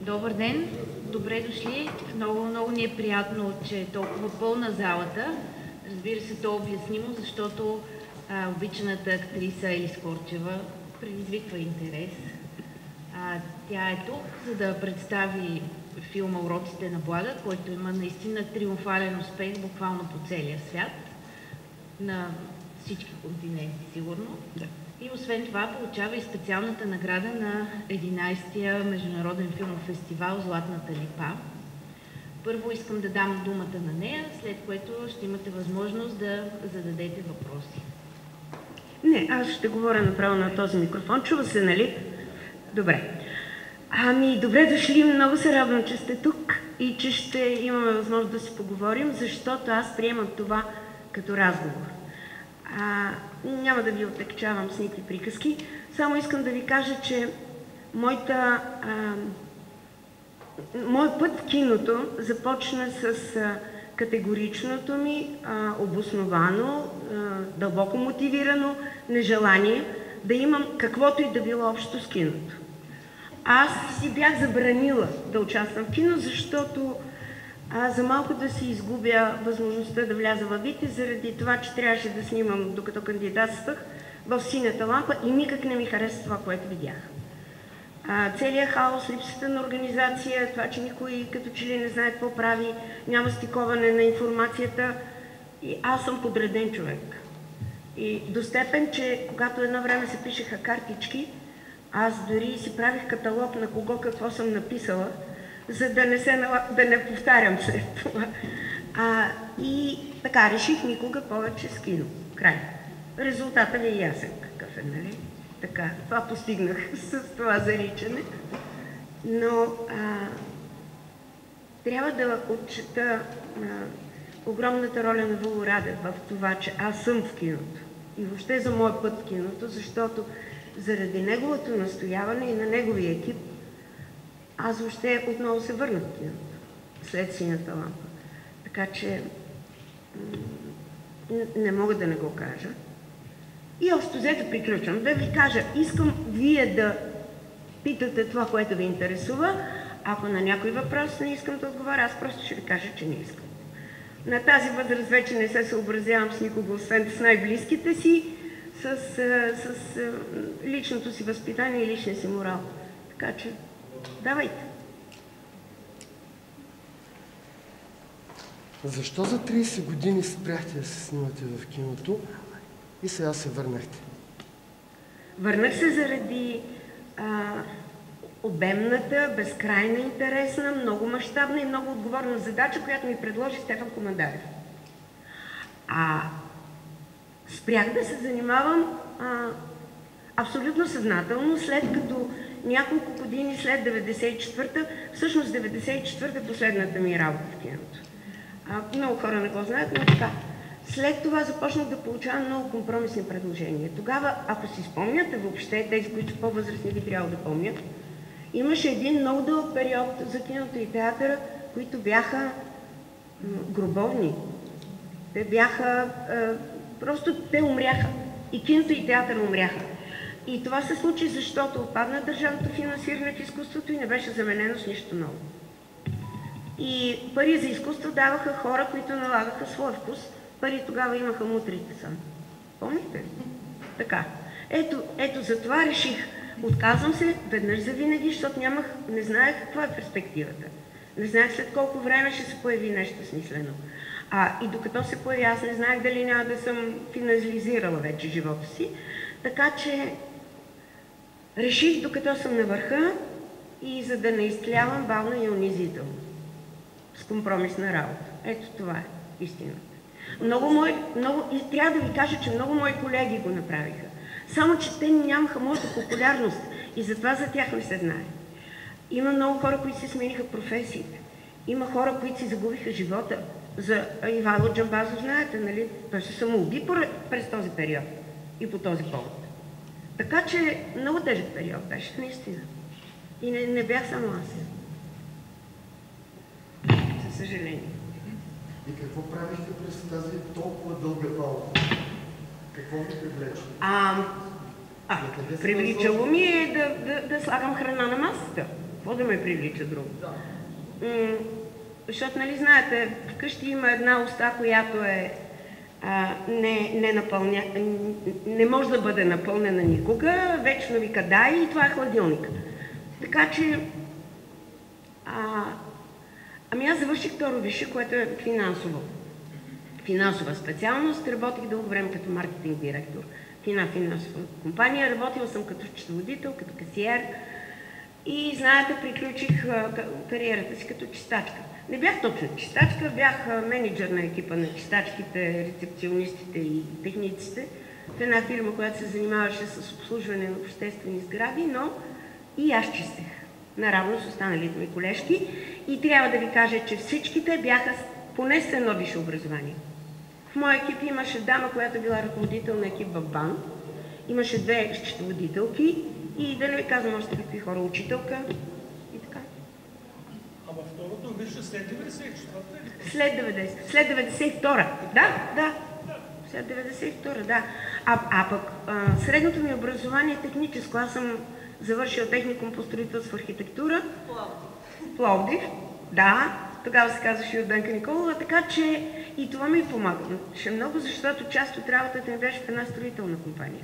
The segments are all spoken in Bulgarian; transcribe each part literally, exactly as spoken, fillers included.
Добър ден, добре дошли. Много, много ни е приятно, че е толкова пълна залата. Разбира се, то е обяснимо, защото а, обичаната актриса Елис Корчева предизвиква интерес. А, тя е тук, за да представи филма "Уроците на Блага", който има наистина триумфален успех буквално по целия свят, на всички континенти сигурно. Да. И освен това получава и специалната награда на единайсетия Международен филмов фестивал "Златната липа". Първо искам да дам думата на нея, след което ще имате възможност да зададете въпроси. Не, аз ще говоря направо на този микрофон. Чува се, нали? Добре. Ами, добре дошли. Много се радвам, че сте тук и че ще имаме възможност да си поговорим, защото аз приемам това като разговор. А, няма да ви отекчавам с никакви приказки. Само искам да ви кажа, че моята, а, моят път в киното започна с а, категоричното ми, а, обосновано, а, дълбоко мотивирано нежелание да имам каквото и да било общо с киното. Аз си бях забранила да участвам в кино, защото а, за малко да си изгубя възможността да вляза във Вите, заради това, че трябваше да снимам, докато кандидатствах, в "Синята лампа" и никак не ми хареса това, което видях. А, целият хаос, липсата на организация, това, че никой като че ли не знае какво прави, няма стиковане на информацията. И аз съм подреден човек. И до степен, че когато едно време се пишеха картички, аз дори си правих каталог на кого какво съм написала, за да не, се, да не повтарям след това. А, и така, реших никога повече с кино. Край. Резултатът ви е ясен какъв е, нали? Така, това постигнах с това заричане. Но а, трябва да отчета а, огромната роля на Воло Радев в това, че аз съм в киното. И въобще за моя път в киното, защото заради неговото настояване и на неговия екип, аз въобще отново се върнах в киното, след "Синята лампа". Така че не мога да не го кажа. И общо взето приключвам. Да ви кажа, искам вие да питате това, което ви интересува. Ако на някой въпрос не искам да отговоря, аз просто ще ви кажа, че не искам. На тази възраст вече не се съобразявам с никого, освен с най-близките си, с, с, с личното си възпитание и личния си морал. Така че, давайте. Защо за трийсет години спряхте да се снимате в киното и сега се върнахте? Върнах се заради а, обемната, безкрайна, интересна, много мащабна и много отговорна задача, която ми предложи Стефан Командарев. А спрях да се занимавам а, абсолютно съзнателно, след като няколко години след деветдесет и четвърта, всъщност деветдесет и четвърта последната ми работа в киното. А, много хора не го знаят, но така. След това започнах да получавам много компромисни предложения. Тогава, ако си спомняте въобще, тези, които по-възрастни би трябвало да помнят, имаше един много дълъг период за киното и театъра, които бяха гробовни. Те бяха... Просто те умряха. И киното и театъра умряха. И това се случи, защото отпадна държавното финансиране в изкуството и не беше заменено с нищо ново. И пари за изкуство даваха хора, които налагаха своя вкус. Пари тогава имаха мутрите сам. Помните ли? Така. Ето, ето за това реших. Отказвам се веднъж за винаги, защото нямах, не знаех каква е перспективата. Не знаех след колко време ще се появи нещо смислено. А и докато се появи, аз не знаех дали няма да съм финализирала вече живота си. Така че реших, докато съм на върха и за да не изтлявам бавно и унизително. С компромисна работа. Ето това е истината. Много мои, много, и трябва да ви кажа, че много мои колеги го направиха. Само, че те нямаха моята популярност и затова за тях не се знае. Има много хора, които си смениха професиите. Има хора, които си загубиха живота. За Ивайло Джамбазов знаете, нали? Той се самоуби през този период и по този повод. Така че много тежък период беше, наистина. И не, не бях само аз. За съжаление. И какво правихте през тази толкова дълга пауза? Какво ви привлече? А, а привличало ми е да, да, да слагам храна на масата. Какво да ме привлича друго? М- защото, нали знаете, вкъщи има една уста, която е а, не, не, напълня, не може да бъде напълнена никога, вечно вика дай и това е хладилник. Така че, а, ами аз завърших второ висше, което е финансово. Финансова специалност, работих дълго време като маркетинг директор в една финансова компания, работила съм като счетоводител, като касиер и, знаете, приключих кариерата си като чистачка. Не бях точно чистачка, бях менеджер на екипа на чистачките, рецепционистите и техниците в една фирма, която се занимаваше с обслужване на обществени сгради, но и аз чистех, наравно с останалите ми колежки. И трябва да ви кажа, че всичките бяха поне с едно висше образование. В моя екип имаше дама, която била ръководител на екип в БАН, имаше две счетоводителки и да не ви казвам още какви хора, учителка и така. А във второто висше след деветдесет и четвърта? След деветдесет, след деветдесет и втора, да, да. След деветдесет и втора, да. А, а пък а, средното ми образование е техническо. Аз съм завършила техникум по строителство в архитектура. Пловдив. Пловдив, да. Тогава се казваше Йорданка Николова, така че и това ми помага. Ще много, защото част от работата ми беше в една строителна компания.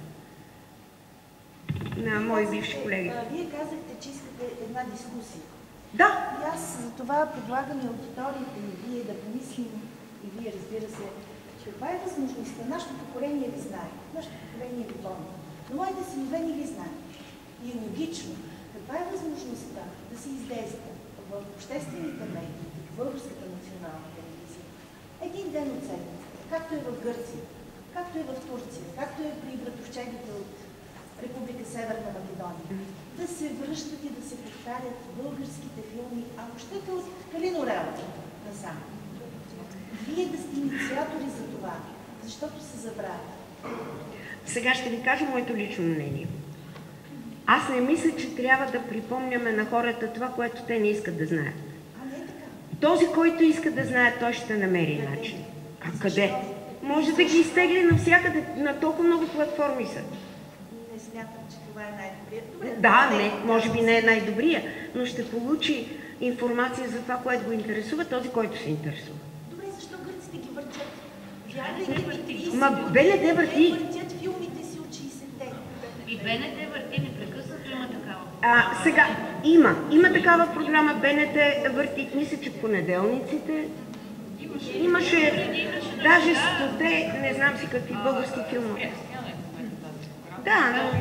На мои бивши колеги. Вие казахте, че искате една дискусия. Да. И аз за това предлагам и аудиторията и вие да помислим, и вие, разбира се, че каква е възможността. Нашето поколение ви знае, нашето поколение ви помни, но моите синове не ви знаят. И е логично, каква е възможността да се издейства в обществените медии, в Българската национална телевизия, един ден от седмицата, както е в Гърция, както е в Турция, както е при братовчедите от Република Северна Македония, да се връщат и да се повтарят българските филми, ако щете от Калин Орел насам. Вие да сте инициатори за това, защото се забравя. Сега ще ви кажа моето лично мнение. Аз не мисля, че трябва да припомняме на хората това, което те не искат да знаят. А не е така. Този, който иска да знае, той ще намери начин. А къде? Може да ги изтегли навсякъде, на толкова много платформи са. Не смятам, че това е най-добрият. Да, не, може би не е най-добрия, но ще получи информация за това, което го интересува, този, който се интересува. Добре, защо гърците ги въртят? Вярвайте ми, трийсет Ма БНТ върти. въртят филмите си от шейсетте. И БНТ върти непрекъснато, има такава. А, сега, има. Има такава програма, БНТ върти, мисля, че в понеделниците. Имаше даже стоте, не знам си какви български филми. Да, но...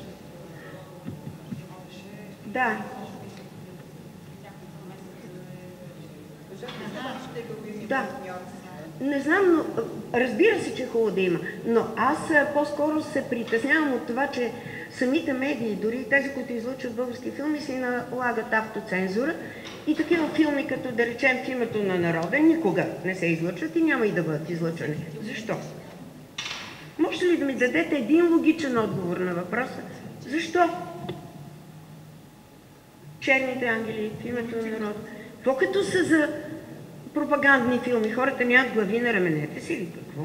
Да. Да. Не знам, но разбира се, че е хубаво да има. Но аз по-скоро се притеснявам от това, че самите медии, дори тези, които излъчват български филми, си налагат автоцензура и такива филми, като да речем в името на народа, никога не се излъчват и няма и да бъдат излъчвани. Защо? Може ли да ми дадете един логичен отговор на въпроса? Защо? Черните ангели в името на народа. Какво като са за пропагандни филми? Хората нямат глави на раменете си или какво?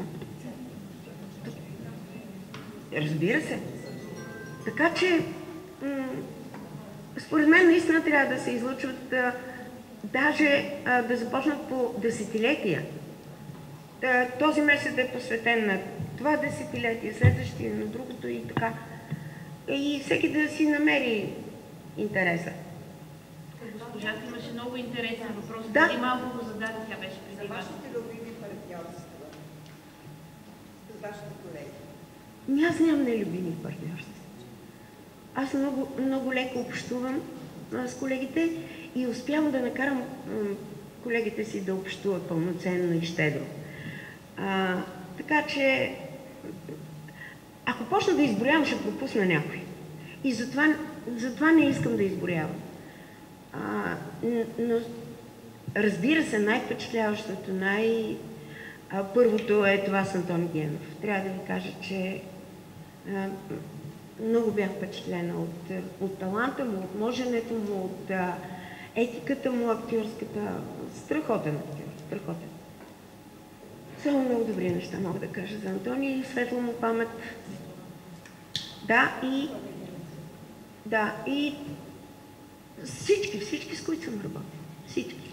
Разбира се. Така че, според мен наистина трябва да се излъчват, а, даже а, да започнат по десетилетия. Да, този месец е посветен на това десетилетие, следващия на другото и така. И всеки да си намери интереса. Госпожата имаше много интересен въпрос. Да. Преди малко го зададе, тя беше преди За вас. вашите любими партньорства с вашите колеги? Ами аз нямам нелюбими партньорства. Аз много, много леко общувам а, с колегите и успявам да накарам м, колегите си да общуват пълноценно и щедро. А, така че, ако почна да изброявам, ще пропусна някой. И затова, затова не искам да изброявам. А, но, разбира се, най-впечатляващото, най- а, първото е това с Антон Генов. Трябва да ви кажа, че а, много бях впечатлена от, от таланта му, от моженето му, от а, етиката му, актьорската. Страхотен актьор, страхотен. Само много добри неща мога да кажа за Антони и светла му памет. Да, и... Да, и... Всички, всички, с които съм работила. Всички.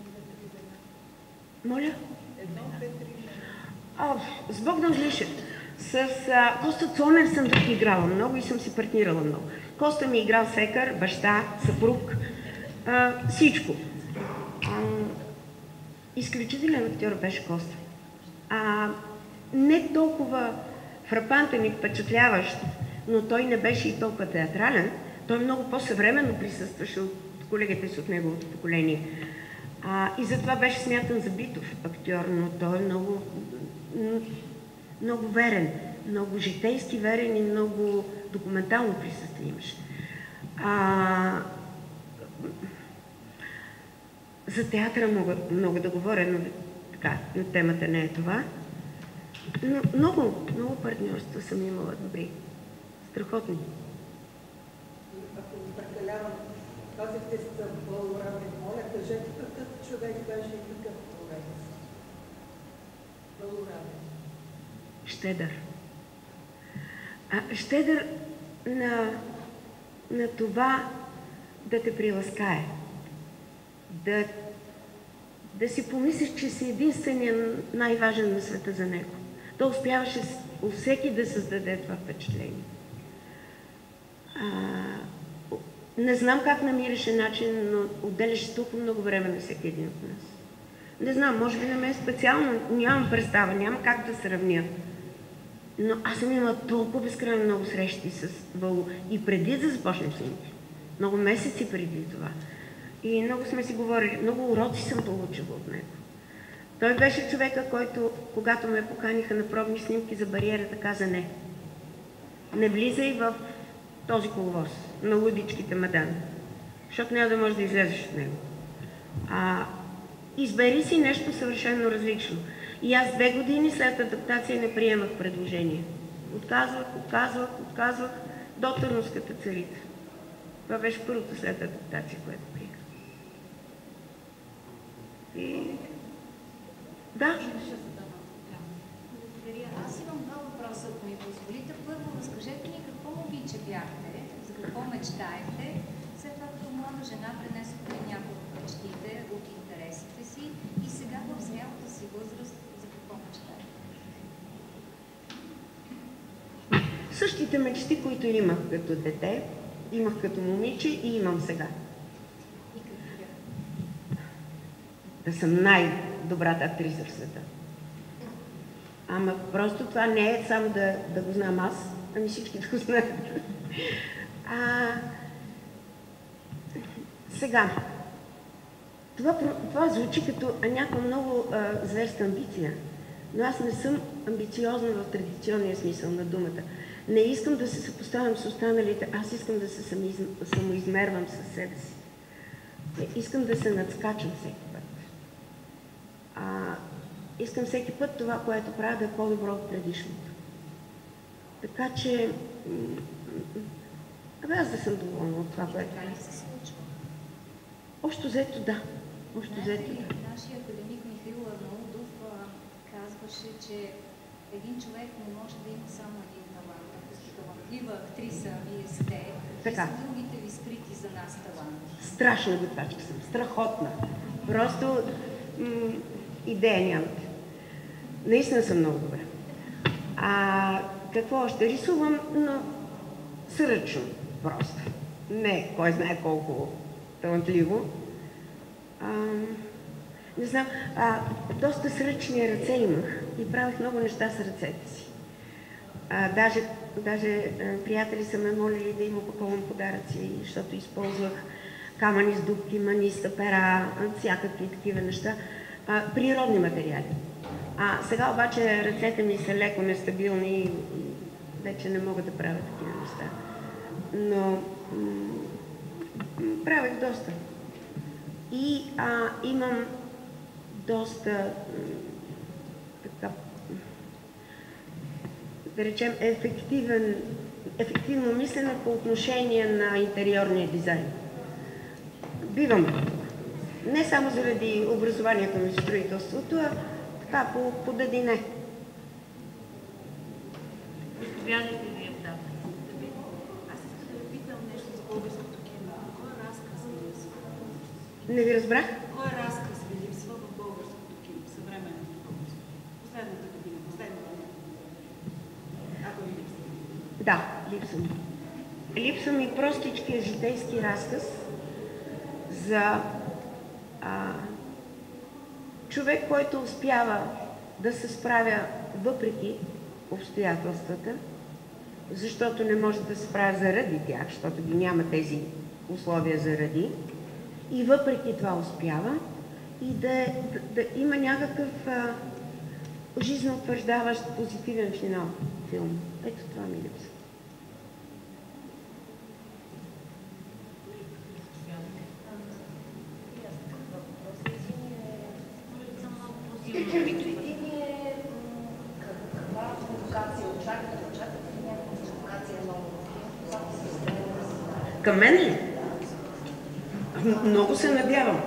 Моля? Едно, две, три. О, с Богдан Глишев. С а, Коста Цонев съм да играла много и съм си партнирала много. Коста ми е играл секар, баща, съпруг, а, всичко. А, изключителен актьор беше Коста. А, не толкова фрапантен и впечатляващ, но той не беше и толкова театрален. Той много по-съвременно присъстваше от колегите си от неговото поколение. А, и затова беше смятан за битов актьор, но той е много, много верен, много житейски верен и много документално присъствие имаше. А, за театъра мога много да говоря, но така, темата не е това. Но много, много партньорства съм имала добри, страхотни. Ако ви прекалявам, казахте за Бълорамен, моля, кажете какъв човек беше и какъв творец. Бълорамен. Щедър. А, щедър на, на това да те приласкае. Да, да си помислиш, че си единствения най-важен на света за него. Той успяваше у всеки да създаде това впечатление. А, не знам как намираше начин, но отделяше толкова много време на всеки един от нас. Не знам, може би на мен специално, нямам представа, няма как да сравня. Но аз съм имала толкова безкрайно много срещи с Въло и преди да започнем снимки. Много месеци преди това. И много сме си говорили, много уроци съм получила от него. Той беше човека, който, когато ме поканиха на пробни снимки за бариерата, каза не. Не влизай в този коловоз на лудичките мадами, защото няма да можеш да излезеш от него. А, избери си нещо съвършено различно. И аз две години след адаптация не приемах предложение. Отказвах, отказвах, отказвах до Търновската царица. Това беше първото след адаптация, което приех. И... Да. Благодаря. Аз имам два въпроса, ако ми позволите. Първо, разкажете ни какво момиче бяхте, за какво мечтаете. След това като млада жена пренесохте някои от мечтите, от интересите си и сега в зрялата си възраст за какво мечтаете? Същите мечти, които имах като дете, имах като момиче и имам сега. И какво бяха? Да съм най-добрата актриса в света. Ама просто това не е само да, да го знам аз, ами всички да го знаят. А, сега, това, това звучи като някаква много а, зверска амбиция, но аз не съм амбициозна в традиционния смисъл на думата. Не искам да се съпоставям с останалите, аз искам да се самоизмервам със себе си. Искам да се надскачам всеки път. А, искам всеки път това, което правя, да е по-добро от предишното. Така че, абе аз да съм доволна от това, което... Така ли се случва? Общо взето да. Общо взето да. Нашия академик Михаил Арнаудов а, казваше, че един човек не може да има само един талант. Ако сте талантлива актриса, вие сте, така. И са другите ви скрити за нас таланти. Страшна готвачка съм, страхотна. Просто м- идея нямате. Наистина съм много добра. А какво още? Рисувам, но сръчно просто. Не, кой знае колко талантливо. А, не знам, а, доста сръчни ръце имах и правих много неща с ръцете си. А, даже даже а, приятели са ме молили да им опаковам подаръци, защото използвах камъни с дупки, маниста, пера, всякакви такива неща. А, природни материали. А сега обаче ръцете ми са леко нестабилни и вече не мога да правя такива неща. Но правих доста. И а, имам доста така, да речем, ефективен, ефективно мислене по отношение на интериорния дизайн. Бивам. Не само заради образованието ми в строителството, а така, по, по дадине. Заповядайте ви отдавна. Аз искам да ви питам нещо за българското кино. Кой разказ Не ви разбрах? Кой разказ ви липсва в българското кино, съвременното българско? Последната година, последната година. Ако ви липсва? Да, липсва ми. Липсва ми простичкия житейски разказ за а, човек, който успява да се справя въпреки обстоятелствата, защото не може да се справя заради тях, защото ги няма тези условия заради, и въпреки това успява и да, да, да има някакъв а, жизнеутвърждаващ позитивен финал филм. Ето това ми липсва. Каква провокация очаквате? Очаквате ли някаква провокация много? Към мен ли? Много се надявам.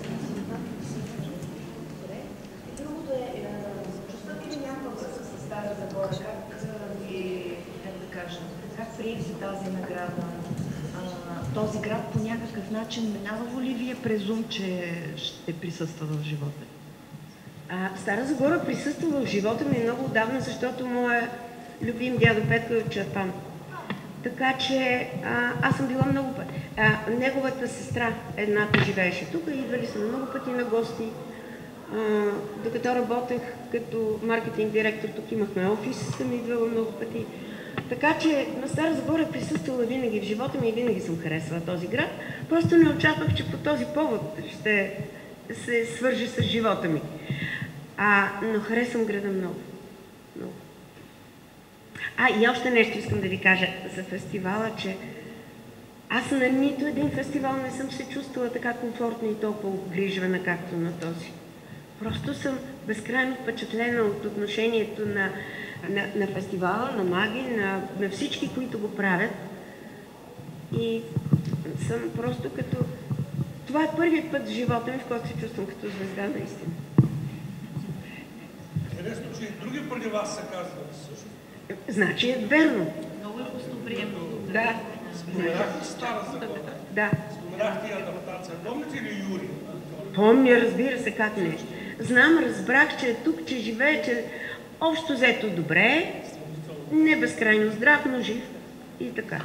Другото е, чувствате ли някаква връзка с Стара Загора? Как ви, как да кажа, как приехте тази награда? Този град по някакъв начин минава ли ви е презум, че ще присъства в живота? А, Стара Загора присъства в живота ми много отдавна, защото моя любим дядо Петко е от Чирпан. Така че а, аз съм била много пъти. А, неговата сестра, едната, живееше тук, идвали сме много пъти на гости. А, докато работех като маркетинг директор, тук имахме офис, съм идвала много пъти. Така че на Стара Загора е присъствала винаги в живота ми и винаги съм харесвала този град. Просто не очаквах, че по този повод ще се свържи с живота ми. А, но харесвам града много. много. А, и още нещо искам да ви кажа за фестивала, че аз на нито един фестивал не съм се чувствала така комфортно и толкова обгрижвана, както на този. Просто съм безкрайно впечатлена от отношението на, на, на фестивала, на Маги, на, на всички, които го правят. И съм просто като... Това е първият път в живота ми, в който се чувствам като звезда, наистина. Интересно, че и други преди вас са казвали също. Значи е верно. Много е гостоприемно. Да. Споменахте Стара Загора. Да. Споменахте и адаптация. Помните ли Юрий? Помня, разбира се, как не. Знам, разбрах, че е тук, че живее, че общо взето добре, не безкрайно здрав, но жив и така.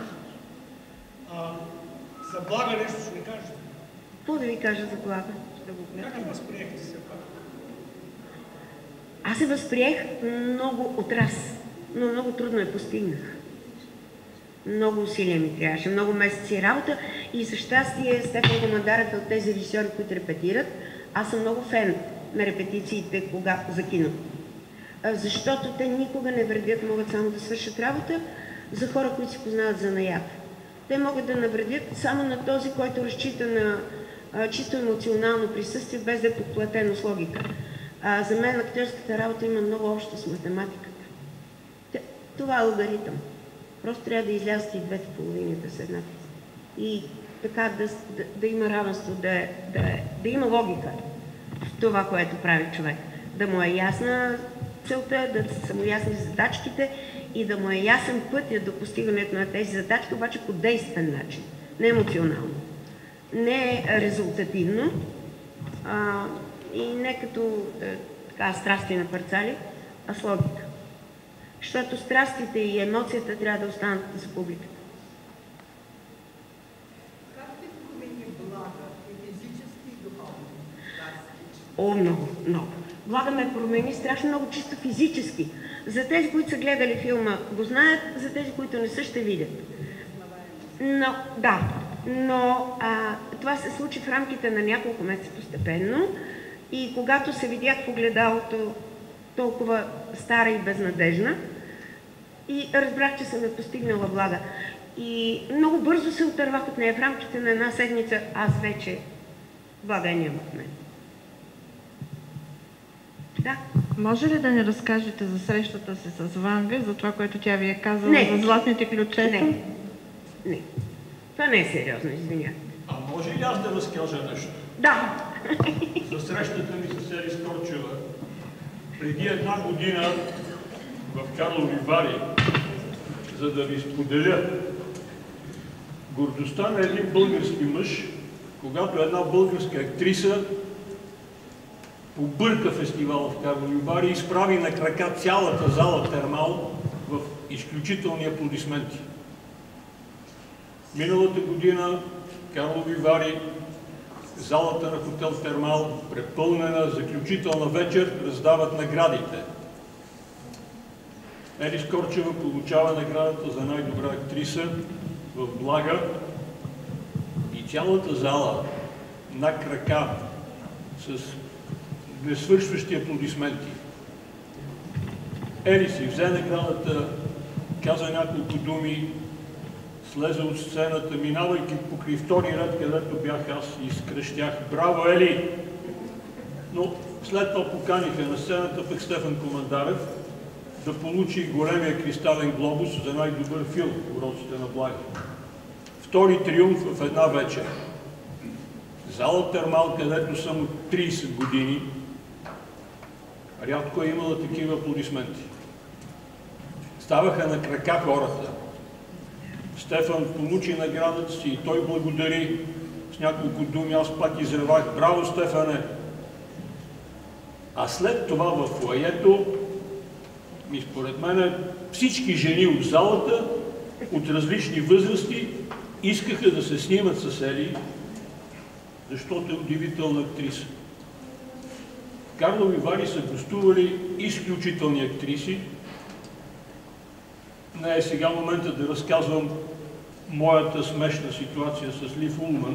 А, за Блага нещо ще ни кажете? Какво да ви кажа за Блага? Ще го Как я възприехте се пак? Аз се възприех много от раз, но много трудно я постигнах. Много усилия ми трябваше, много месеци работа и за щастие Стефан Командарът от тези режисьори, които репетират. Аз съм много фен на репетициите кога, за кино. Защото те никога не вредят, могат само да свършат работа за хора, които си познават занаят. Те могат да навредят само на този, който разчита на а, чисто емоционално присъствие, без да е подплатено с логика. А, за мен актьорската работа има много общо с математиката. Това е алгоритъм. Просто трябва да излязат и двете половини да са еднакви. И така да, да, да има равенство, да, да, да има логика в това, което прави човек. Да му е ясна целта, да са му ясни задачките и да му е ясен пътя до постигането на тези задачки, обаче по действен начин, не емоционално, не резултативно а, и не като е, така, страсти на парцали, а с логика. Защото страстите и емоцията трябва да останат за публиката. Как ви промени Блага и физически и духовно? О, много, много. Блага ме промени страшно много чисто физически. За тези, които са гледали филма, го знаят, за тези, които не са, ще видят. Но, да, но а, това се случи в рамките на няколко месеца постепенно и когато се видях в огледалото толкова стара и безнадежна, и разбрах, че съм я постигнала Блага. И много бързо се отървах от нея. В рамките на една седмица аз вече Блага я няма от мен. Да. Може ли да ни разкажете за срещата си с Ванга, за това, което тя ви е казала Не. за златните ключета? Не. Не. Това не е сериозно, извинявайте. А може ли аз да разкажа нещо? Да. За срещата ми с Елис Корчева. Преди една година в Карлови Вари, за да ви споделя гордостта на един български мъж, когато една българска актриса побърка фестивала в Карлови Вари и изправи на крака цялата зала Термал в изключителни аплодисменти. Миналата година в Карлови Вари залата на хотел Термал, препълнена, заключителна вечер, раздават наградите. Ели Скорчева получава наградата за най-добра актриса в Блага и цялата зала на крака с несвършващи аплодисменти. Ели си взе наградата, каза няколко думи, слезе от сцената, минавайки покрай втори ред, където бях аз, и изкрещях: "Браво, Ели!" Но след това поканиха на сцената пък Стефан Командарев да получи големия кристален глобус за най-добър филм "Уроците на Блага". Втори триумф в една вечер. Зала Термал, където съм от трийсет години, рядко е имала такива аплодисменти. Ставаха на крака хората. Стефан получи наградата си и той благодари с няколко думи. Аз пак изревах: "Браво, Стефане!" А след това в фоайето, и според мен, всички жени от залата, от различни възрасти, искаха да се снимат с Ели, защото е удивителна актриса. В Карлови Вари са гостували изключителни актриси. Не е сега момента да разказвам моята смешна ситуация с Лив Улман,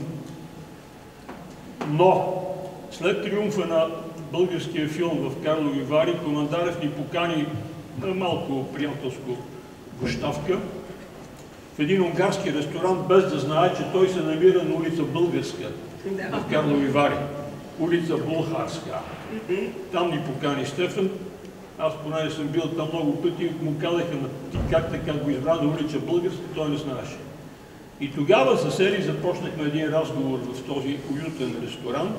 но след триумфа на българския филм в Карлови Вари, Командарев ни покани на малко приятелско гощавка в един унгарски ресторант, без да знае, че той се намира на улица Българска в Карлови Вари. Улица Булхарска. Там ни покани Стефан. Аз понеже съм бил там много пъти, му казаха: "Ти как така го избра на улица Българска?" Той не знаеше. И тогава с Ели започнахме един разговор в този уютен ресторант,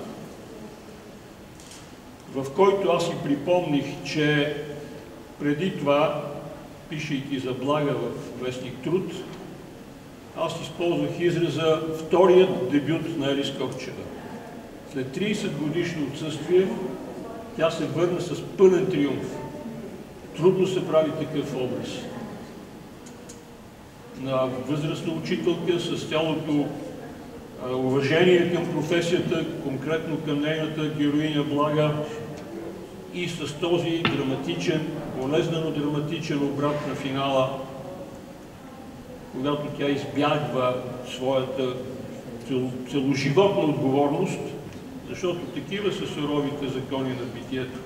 в който аз си припомних, че преди това, пишейки за Блага в вестник Труд, аз използвах израза "вторият дебют на Ели Скорчева". След трийсет годишно отсъствие тя се върна с пълен триумф. Трудно се прави такъв образ. На възрастна учителка с цялото а, уважение към професията, конкретно към нейната героиня Блага, и с този драматичен, болезнено драматичен обрат на финала, когато тя избягва своята цел, целоживотна отговорност, защото такива са суровите закони на битието.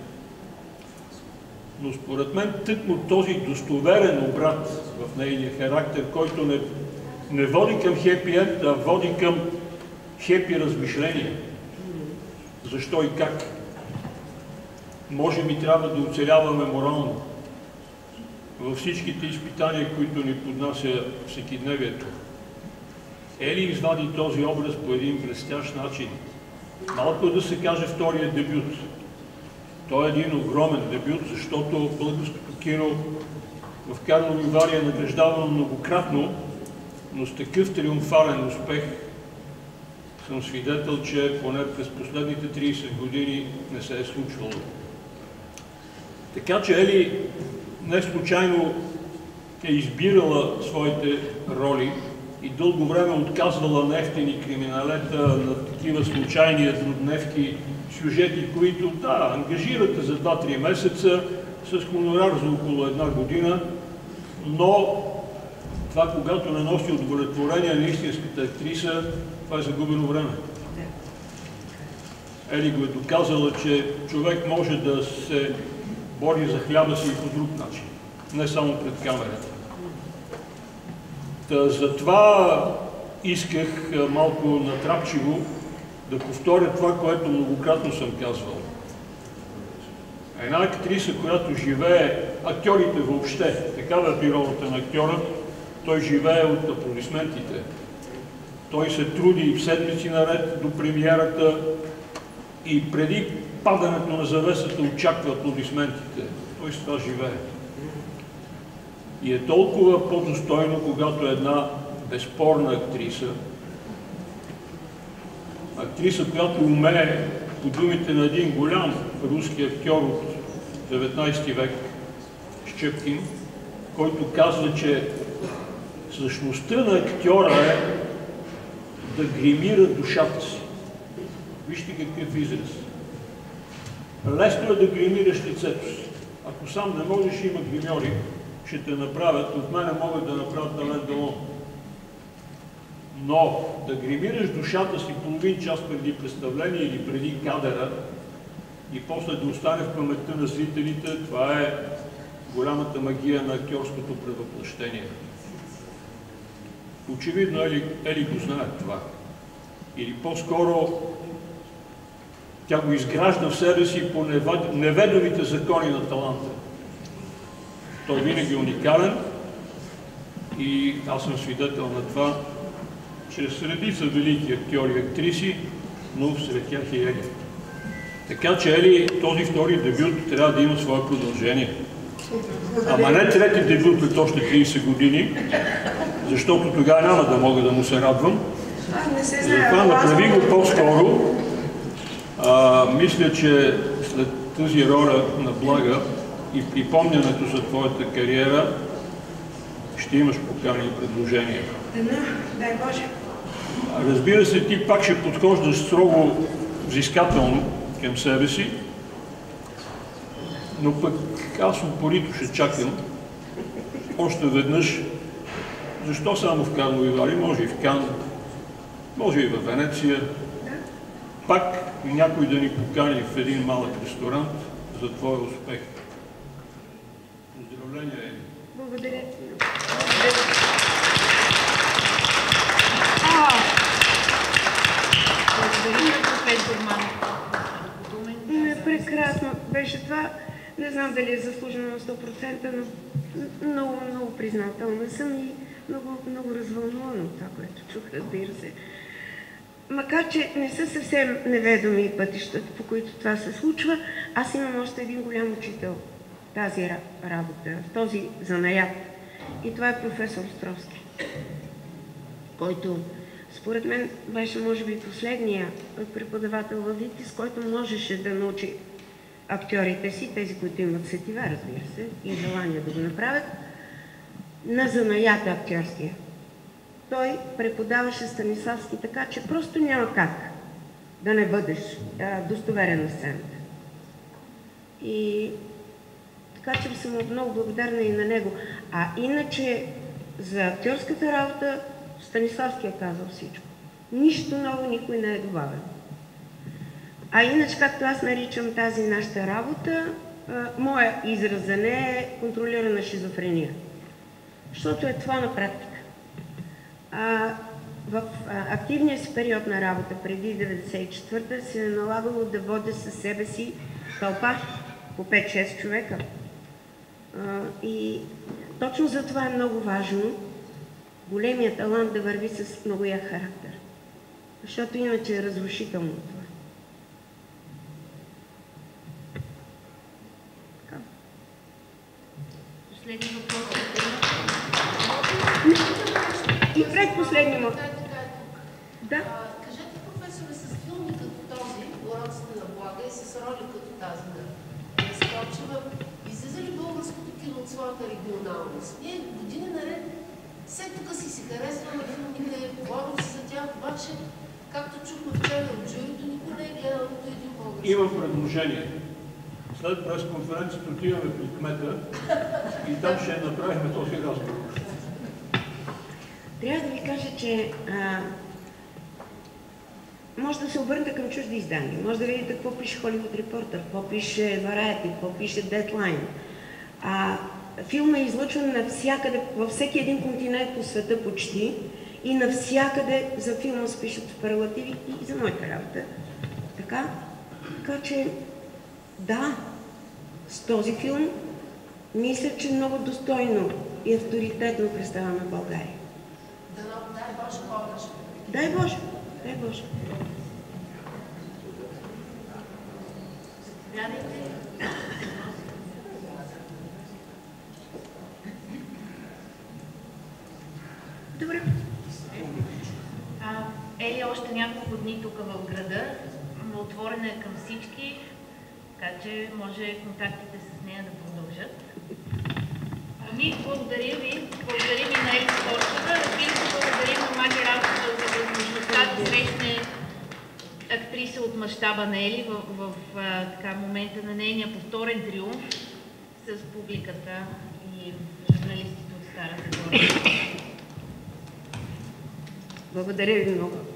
Но според мен тъкмо този достоверен обрат в нейния характер, който не, не води към хепи енд, а води към хепи размишления. Защо и как? Може би трябва да оцеляваме морално във всичките изпитания, които ни поднася всекидневието. Ели извади този образ по един блестящ начин. Малко да се каже втория дебют. Той е един огромен дебют, защото българското кино в Карлови Вари е награждавано многократно, но с такъв триумфален успех съм свидетел, че поне през последните трийсет години не се е случвало. Така че Ели не случайно е избирала своите роли и дълго време отказвала на ефтини криминалета, на такива случайни еднодневки, сюжети, които, да, ангажирате за два-три месеца с хонорар за около една година, но това, когато не носи удовлетворение на истинската актриса, това е загубено време. Ели го е доказала, че човек може да се бори за хляба си и по друг начин, не само пред камерата. Та, затова исках малко натрапчиво да повторя това, което многократно съм казвал. Една актриса, която живее, актьорите въобще, такава е природата на актьора, той живее от аплодисментите. Той се труди в седмици наред до премиерата и преди падането на завесата очаква аплодисментите. Той с това живее. И е толкова по-достойно, когато една безспорна актриса, актриса, която умее, по думите на един голям руски актьор от деветнайсети век, Щепкин, който казва, че същността на актьора е да гримира душата си. Вижте какъв израз. Лесно е да гримираш лицето си. Ако сам не можеш, има гримьори, ще те направят, от мене могат да направят Ален Делон. Но да гримираш душата си половин час преди представление или преди кадъра и после да остане в паметта на зрителите, това е голямата магия на актьорското превъплъщение. Очевидно Ели, Ели го знае това. Или по-скоро тя го изгражда в себе си по неведомите закони на таланта. Той винаги е уникален и аз съм свидетел на това чрез редица велики актьори и актриси, но сред тях и Ели. Така че Ели, този втори дебют трябва да има свое продължение. Ама не трети дебют след още трийсет години, защото тогава няма да мога да му се радвам. Затова направи го по-скоро. Мисля, че след тази роля на Блага и припомнянето за твоята кариера ще имаш покани и предложения. Дай Боже. Разбира се, ти пак ще подхождаш строго взискателно към себе си, но пък аз упорито ще чакам още веднъж. Защо само в Карлови Вари? Може и в Кан, може и в Венеция. Пак някой да ни покани в един малък ресторант за твоя успех. Поздравления, Ели. Благодаря. Благодаря, професор Манев. Не, прекрасно беше това. Не знам дали е заслужено на сто процента, но много, много признателна съм и много, много развълнувана от това, което чух, разбира се. Макар че не са съвсем неведоми пътищата, по които това се случва, аз имам още един голям учител в тази работа, в този занаят. И това е професор Островски, който според мен беше може би последния преподавател във ВИТИС, който можеше да научи актьорите си, тези, които имат сетива, разбира се, и желание да го направят, на занаята актьорския. Той преподаваше Станиславски така, че просто няма как да не бъдеш а, достоверен на сцената. И така че съм много благодарна и на него. А иначе за актьорската работа Станиславски е казал всичко. Нищо ново никой не е добавен. А иначе, както аз наричам тази нашата работа, а, моя израз за нея е контролирана шизофрения. Защото е това на практика. А, в а, активния си период на работа преди деветдесет и четвърта се е налагало да водя със себе си тълпа по пет-шест човека. А, и точно за това е много важно големият талант да върви с много як характер. Защото иначе е разрушително това. Последни въпрос. И предпоследни му. Да. Кажете, професоре, с филми като този, Уроците на Блага и с роли като тази на Лескочева, излиза ли българското кино от своята регионалност? Ние години наред все тук си се харесваме филмите, говорим си за тях, обаче, както чухме вчера от журито, никой не е гледал нито един български. Имам предложение. След пресконференцията отиваме при кмета и там ще направим този разговор. Трябва да ви кажа, че а, може да се обърнете към чужди издания. Може да видите какво пише Холивуд Репортер, какво пише Variety, какво пише Deadline. А, филма е излъчван навсякъде, във всеки един континент по света почти и навсякъде за филма се пишат суперлативи и за моята работа. Така, така че да, с този филм мисля, че много достойно и авторитетно представяме България. Да, дай Боже повече. Дай Боже, дай Боже. Добре. Ели, още няколко дни тук в града, но отворена е към всички, така че може контактите с нея да продължат. Ами, благодаря ви. Благодарим и на Ели Скорчева. Разбира се, благодарим на Маги Ралчева за възможността да срещне актриса от мащаба на Ели в, в, в така, момента на нейния повторен триумф с публиката и журналистите от Стара Загора. Благодаря ви много.